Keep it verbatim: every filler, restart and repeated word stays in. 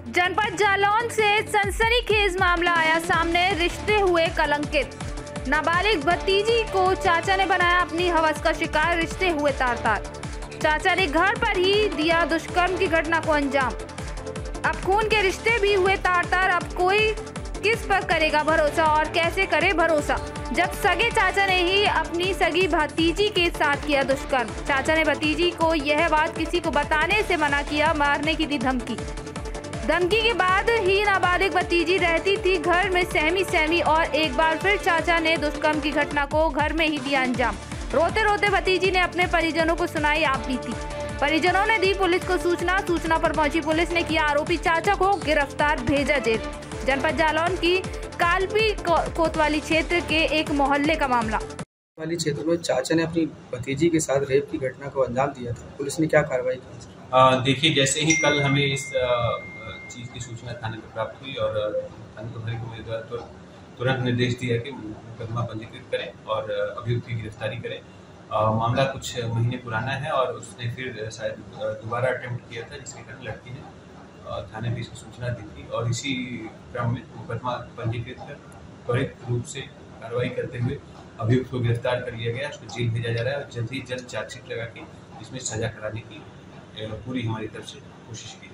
जनपद जालौन से सनसनीखेज मामला आया सामने। रिश्ते हुए कलंकित। नाबालिग भतीजी को चाचा ने बनाया अपनी हवस का शिकार। रिश्ते हुए तार तार। चाचा ने घर पर ही दिया दुष्कर्म की घटना को अंजाम। अब खून के रिश्ते भी हुए तार तार। अब कोई किस पर करेगा भरोसा और कैसे करे भरोसा, जब सगे चाचा ने ही अपनी सगी भतीजी के साथ किया दुष्कर्म। चाचा ने भतीजी को यह बात किसी को बताने से मना किया। मारने की दी धमकी। धमकी के बाद ही नाबालिग भतीजी रहती थी घर में सहमी सहमी और एक बार फिर चाचा ने दुष्कर्म की घटना को घर में ही दिया अंजाम। रोते रोते भतीजी ने अपने परिजनों को सुनाई आप बीती। परिजनों ने दी पुलिस को सूचना। सूचना पर पहुंची पुलिस ने किया आरोपी चाचा को गिरफ्तार, भेजा जेल। जनपद जालौन की कालपी कोतवाली क्षेत्र के एक मोहल्ले का मामला। वाली क्षेत्र में चाचा ने अपनी भतीजी के साथ रेप की घटना को अंजाम दिया था। पुलिस ने क्या कार्रवाई की? देखिए, जैसे ही कल हमें इस चीज़ की सूचना थाने को प्राप्त हुई और थाने प्रभारी को मेरे द्वारा तो तुरंत निर्देश दिया कि मुकदमा पंजीकृत करें और अभियुक्त की गिरफ्तारी करें। आ, मामला कुछ महीने पुराना है और उसने फिर शायद दोबारा अटेम्प्ट किया था, जिसके कारण लड़की ने थाने में इसकी सूचना दी थी और इसी क्रम में मुकदमा पंजीकृत कर त्वरित रूप से कार्रवाई करते हुए अभियुक्त को गिरफ्तार कर लिया गया। उसको जेल भेजा जा रहा है और जल्द ही जल्द चार्जशीट लगा के इसमें सजा कराने की पूरी हमारी तरफ से कोशिश की।